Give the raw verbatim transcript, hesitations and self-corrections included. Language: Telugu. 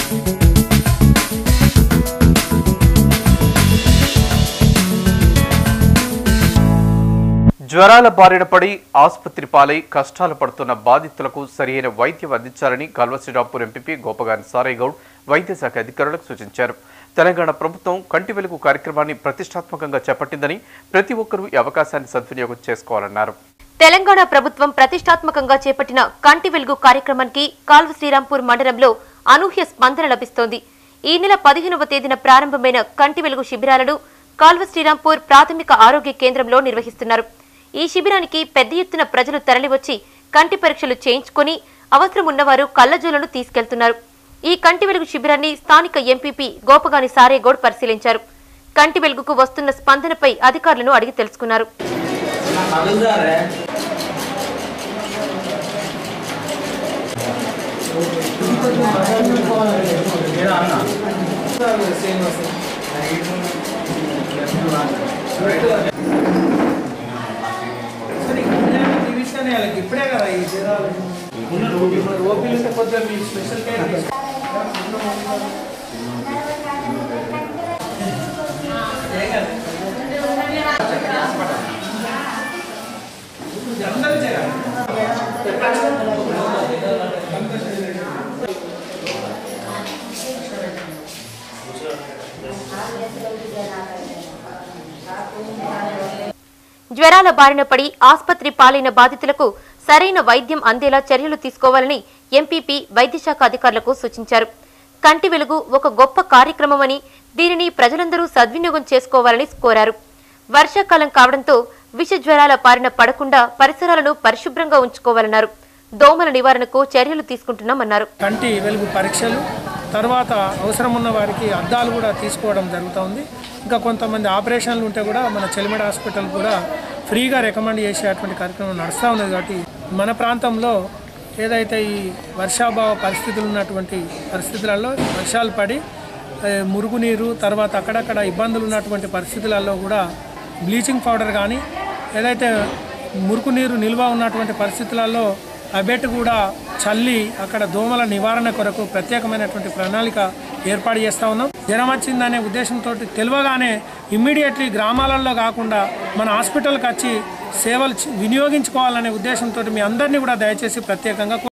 జ్వరాల బారిన పడి ఆసుపత్రి పాలై కష్టాలు పడుతున్న బాధితులకు సరైన వైద్యం అందించాలని కల్వశ్రీరాంపూర్ ఎంపీ గోపగాని సారయ్య గౌడ్ వైద్య శాఖ అధికారులకు సూచించారు. తెలంగాణ ప్రభుత్వం కంటి వెలుగు కార్యక్రమాన్ని ప్రతిష్టాత్మకంగా చేపట్టిందని ప్రతి ఒక్కరూ ఈ అవకాశాన్ని సద్వినియోగం చేసుకోవాలన్నారు. తెలంగాణ ప్రభుత్వం ప్రతిష్టాత్మకంగా చేపట్టిన కంటి వెలుగు కార్యక్రమానికి కల్వశ్రీరాంపూర్ మండలంలో అనూహ్య స్పందన లభిస్తోంది. ఈ నెల పదిహేనవ తేదీన ప్రారంభమైన కంటి వెలుగు శిబిరాలను కల్వశ్రీరాంపూర్ ప్రాథమిక ఆరోగ్య కేంద్రంలో నిర్వహిస్తున్నారు. ఈ శిబిరానికి పెద్ద ఎత్తున ప్రజలు తరలివచ్చి కంటి పరీక్షలు చేయించుకుని అవసరం ఉన్నవారు కళ్లజోలను తీసుకెళ్తున్నారు. ఈ కంటి వెలుగు శిబిరాన్ని స్థానిక ఎంపీపీ గోపగాని సారయ్య గౌడ్ పరిశీలించారు. కంటి వెలుగుకు వస్తున్న స్పందనపై అధికారులను అడిగి తెలుసుకున్నారు. ఇప్పుడే కదా ఈ జిరాలు ఓపీలు ఉంటే కొద్దిగా మీ స్పెషల్ కేర్ జ్వరాల బారిన పడి ఆసుపత్రి పాలైన బాధితులకు సరైన వైద్యం అందేలా చర్యలు తీసుకోవాలని ఎంపీపీ వైద్యశాఖ అధికారులకు సూచించారు. కంటి వెలుగు ఒక గొప్ప కార్యక్రమమని దీనిని ప్రజలందరూ సద్వినియోగం చేసుకోవాలని కోరారు. వర్షాకాలం కావడంతో విష జ్వరాల బారిన పడకుండా పరిసరాలను పరిశుభ్రంగా ఉంచుకోవాలన్నారు. దోమల నివారణకు చర్యలు తీసుకుంటున్నామన్నారు. కంటి వెలుగు పరీక్షలు తర్వాత అవసరం ఉన్న వారికి అద్దాలు కూడా తీసుకోవడం జరుగుతుంది. ఇంకా కొంతమంది ఆపరేషన్లు ఉంటే కూడా మన చెలిమెడ హాస్పిటల్ కూడా ఫ్రీగా రికమెండ్ చేసేటువంటి కార్యక్రమం నడుస్తూ ఉన్నది. కాబట్టి మన ప్రాంతంలో ఏదైతే ఈ వర్షాభావ పరిస్థితులు ఉన్నటువంటి పరిస్థితులలో వర్షాలు పడి మురుగునీరు తర్వాత అక్కడక్కడ ఇబ్బందులు ఉన్నటువంటి పరిస్థితులలో కూడా బ్లీచింగ్ పౌడర్ కానీ ఏదైతే మురుగునీరు నిల్వ ఉన్నటువంటి పరిస్థితులలో అబెట్ కూడా చల్లి అక్కడ దోమల నివారణ కొరకు ప్రత్యేకమైనటువంటి ప్రణాళిక ఏర్పాటు చేస్తూ ఉన్నాం. జ్వరం వచ్చిందనే ఉద్దేశంతో తెలియగానే ఇమ్మీడియట్లీ గ్రామాలలో కాకుండా మన హాస్పిటల్కి వచ్చి సేవలు వినియోగించుకోవాలనే ఉద్దేశంతో మీ అందరినీ కూడా దయచేసి ప్రత్యేకంగా